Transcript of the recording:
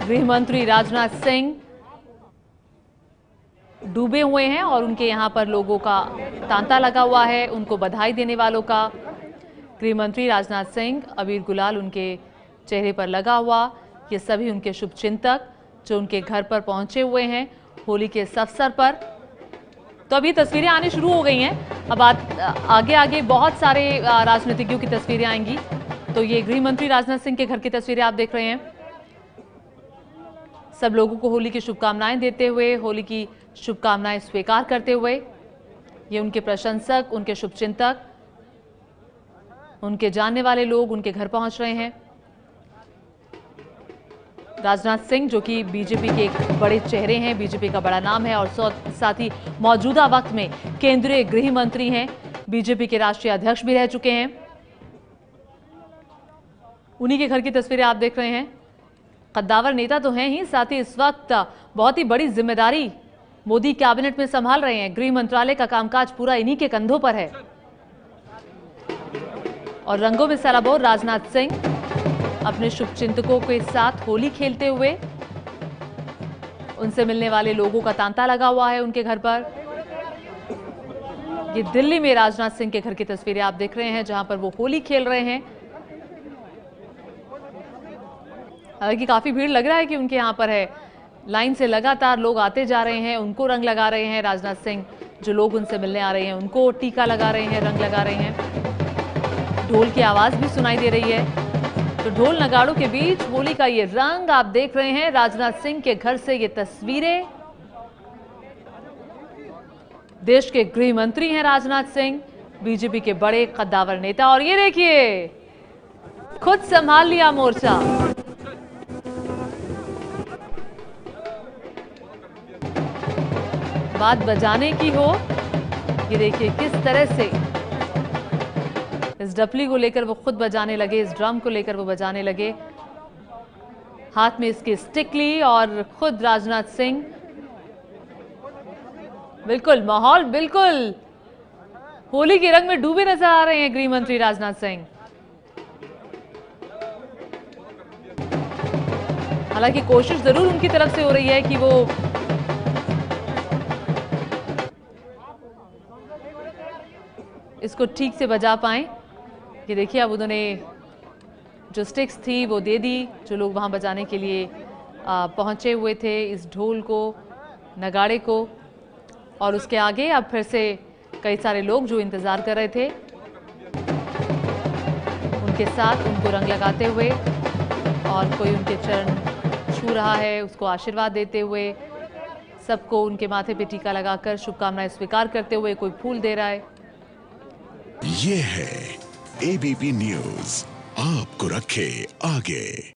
गृह मंत्री राजनाथ सिंह डूबे हुए हैं और उनके यहां पर लोगों का तांता लगा हुआ है, उनको बधाई देने वालों का। गृह मंत्री राजनाथ सिंह, अबीर गुलाल उनके चेहरे पर लगा हुआ, ये सभी उनके शुभचिंतक जो उनके घर पर पहुंचे हुए हैं होली के इस अवसर पर। तो अभी तस्वीरें आने शुरू हो गई हैं। अब आगे आगे बहुत सारे राजनीतिज्ञों की तस्वीरें आएंगी। तो ये गृह मंत्री राजनाथ सिंह के घर की तस्वीरें आप देख रहे हैं। सब लोगों को होली की शुभकामनाएं देते हुए, होली की शुभकामनाएं स्वीकार करते हुए ये उनके प्रशंसक, उनके शुभचिंतक, उनके जानने वाले लोग उनके घर पहुंच रहे हैं। राजनाथ सिंह जो कि बीजेपी के एक बड़े चेहरे हैं, बीजेपी का बड़ा नाम है और साथ ही मौजूदा वक्त में केंद्रीय गृह मंत्री हैं, बीजेपी के राष्ट्रीय अध्यक्ष भी रह चुके हैं। उन्हीं के घर की तस्वीरें आप देख रहे हैं। कद्दावर नेता तो हैं ही, साथ ही इस वक्त बहुत ही बड़ी जिम्मेदारी मोदी कैबिनेट में संभाल रहे हैं। गृह मंत्रालय का कामकाज पूरा इन्हीं के कंधों पर है और रंगों में सराबोर राजनाथ सिंह अपने शुभचिंतकों के साथ होली खेलते हुए, उनसे मिलने वाले लोगों का तांता लगा हुआ है उनके घर पर। ये दिल्ली में राजनाथ सिंह के घर की तस्वीरें आप देख रहे हैं जहां पर वो होली खेल रहे हैं। हालांकि काफी भीड़ लग रहा है कि उनके यहां पर है, लाइन से लगातार लोग आते जा रहे हैं, उनको रंग लगा रहे हैं। राजनाथ सिंह जो लोग उनसे मिलने आ रहे हैं उनको टीका लगा रहे हैं, रंग लगा रहे हैं। ढोल की आवाज भी सुनाई दे रही है। तो ढोल नगाड़ों के बीच होली का ये रंग आप देख रहे हैं। राजनाथ सिंह के घर से ये तस्वीरें। देश के गृह मंत्री हैं राजनाथ सिंह, बीजेपी के बड़े कद्दावर नेता, और ये देखिए खुद संभाल लिया मोर्चा। बात बजाने की हो, ये देखिए किस तरह से इस डफली को लेकर वो खुद बजाने लगे, इस ड्रम को लेकर वो बजाने लगे। हाथ में इसकी स्टिक ली और खुद राजनाथ सिंह, बिल्कुल माहौल बिल्कुल होली के रंग में डूबे नजर आ रहे हैं गृह मंत्री राजनाथ सिंह। हालांकि कोशिश जरूर उनकी तरफ से हो रही है कि वो इसको ठीक से बजा पाएं। ये देखिए अब उन्होंने जो स्टिक्स थी वो दे दी, जो लोग वहां बजाने के लिए पहुंचे हुए थे, इस ढोल को, नगाड़े को। और उसके आगे अब फिर से कई सारे लोग जो इंतजार कर रहे थे उनके साथ उनको रंग लगाते हुए, और कोई उनके चरण छू रहा है, उसको आशीर्वाद देते हुए, सबको उनके माथे पे टीका लगाकर शुभकामनाएं स्वीकार करते हुए कोई फूल दे रहा है। ये है एबीपी न्यूज़, आपको रखे आगे।